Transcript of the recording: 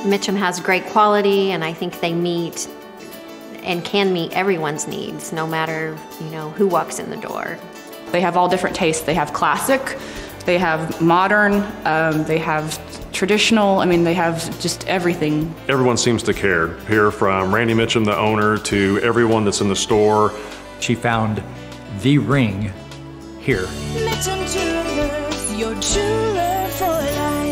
Mitchum has great quality, and I think they meet and can meet everyone's needs, no matter, who walks in the door. They have all different tastes. They have classic, they have modern, they have traditional. They have just everything. Everyone seems to care, here from Randy Mitchum, the owner, to everyone that's in the store. She found the ring here. Mitchum Jewelers, your jeweler for life.